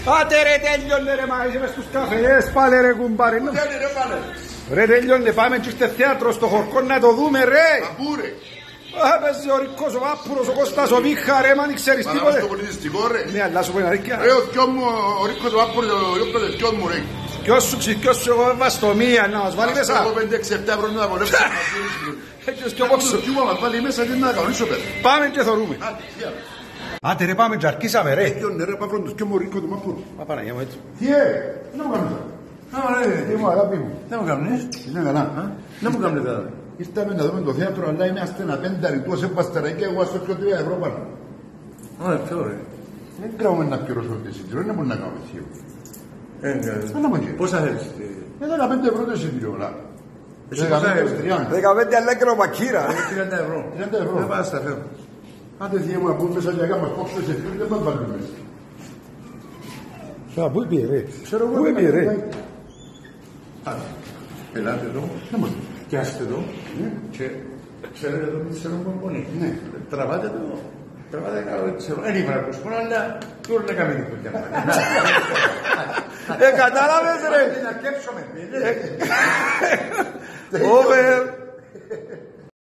Άτε ρε τέλειωνε ρε, μα είσαι μες στους καφές, πάλε ρε κουμπάρε. Ρε τέλειωνε, πάμε και στο θέατρο στο Χορκό να το δούμε ρε. Παππού ρε. Έπαιζε ο Ρίκος, ο Βάπουρος, ο Κώστας, ο Βίχα ρε, μα δεν ξέρεις Μα τίποτε. στο πολιτιστικό ρε. Ναι, αλλά σου πω είναι αλήθεια. Ρε ο δυο μου, ο Ρίκος ο Βάπουρος, ο Ρίκος ο δυο μου ρε. Ποιος σου εγώ βαστομία να μας βάλει μέσα. Εγώ 5-6-7 ευρώ να βολέψω. Έχεις και όπως σου. Κιούμα μας βάλει μέσα και να κανονίσω πέρα. Πάμε και θωρούμε. Άντε ρε πάμε και αρκίσαμε ρε. Ποιον ρε Παύλο τους και μου Ρίκο του Βάπουρου. Μα Παναγία μου έτσι. Τι να μου κάνεις. Τι μου αγάπη μου. Δεν μου κάνεις. Είναι καλά. Δεν μου κάνεις τώρα. Ήρθαμε να δούμε το θέατρο, αλλά είναι ασθεναπένταρη του, ως εμπαστερακή, εγώ ας το πιο 3 ευρώ πάνω. Ωραία, πιο ωραία. Δεν κράβουμε να πληρώσω το εισιτήριο, δεν μπορούμε να κάνουμε θείο. Πόσα θέλεις. 15 ευρώ το εισιτήριο, όλα. Εσύ πόσα θέλεις. 15 αλέγκρο μακύρα. 30 ευρώ. 30 ευρώ. Δεν πας στα φέρω. Άντε θεία μου να πούμε μέσα για κάμα κόψω σε φίλοι, δεν μας βάλουμε μέσα. Πού είπε ρε. Ξέρω εγώ. Πού είπε ρε. Ελάτε εδώ. Πιάστε εδώ. Και ξέρετε εδώ τι ξέρω πομπονί. Ναι. Τραβάτε εδώ. Τραβάτε κάτω, ξέρω. Δεν είπα να ακούσουμε, αλλά τώρα να κάνουμε την δουλειά. Κατάλαβες ρε. Να κέψουμε. Over.